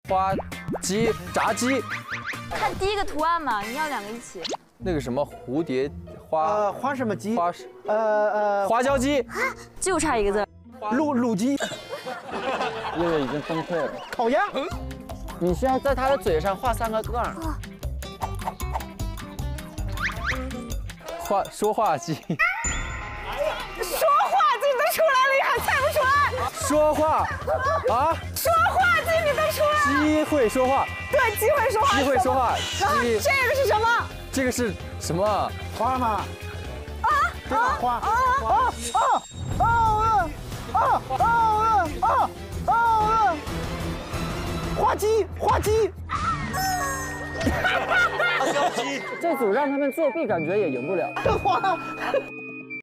花鸡炸鸡， 看第一个图案嘛，你要2个一起。 那个什么蝴蝶花花什么鸡？ 花椒鸡， 就差一个字。 卤鸡。 月月已经崩溃了。 烤鸭。 你需要在他的嘴上画3个杠。 说话鸡。 说话鸡都出来了，你还猜不出来？ 说话啊！ 说话鸡你都出来了。 鸡会说话。 对，鸡会说话。 鸡会说话。鸡。 这个是什么？ 这个是什么？ 花吗？对吧？花。花鸡，花鸡。 这组让他们作弊，感觉也赢不了。 花。